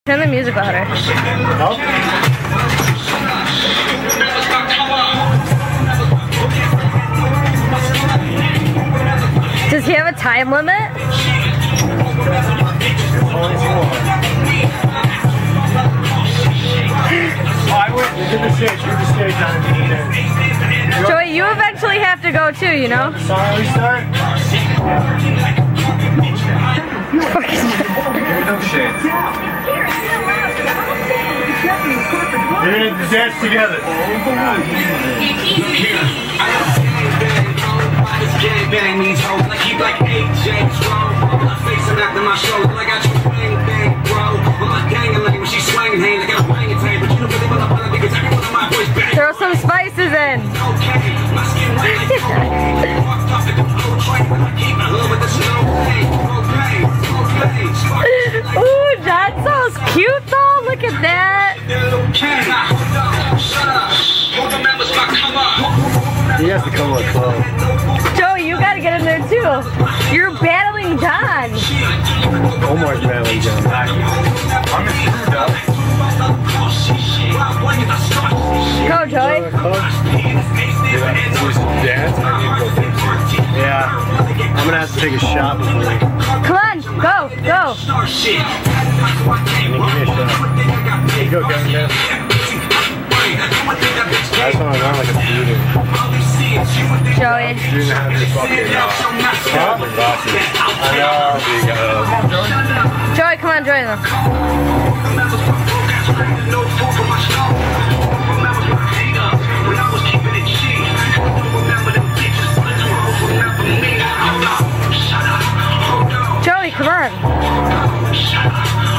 Turn the music louder. Nope. Does he have a time limit? Joey, you eventually have to go too, you know? Sorry, we start. No shit. You're gonna dance together. Bang these hoes like he like AJ Stroh. My face and after my show like I just bang bro. But my gang like when she swinging hands like I'm banging time. But you don't really wanna find because every one of my boys bang. Throw some spices in. My skin white like walked off at the flow train. I keep my hood with the snow. Ooh, that sounds cute though. Look at that. He has to come with clothes. Joey, you gotta get in there too. You're battling John. Omar's battling John. I'm screwed up. Go, Joey. Dance? Yeah. I'm gonna have to take a shot before we... Come on, go. Give me a shot. Go, Kevin. I just want to run like a beauty. Joey. Joey, come on, join them. Joey, come on.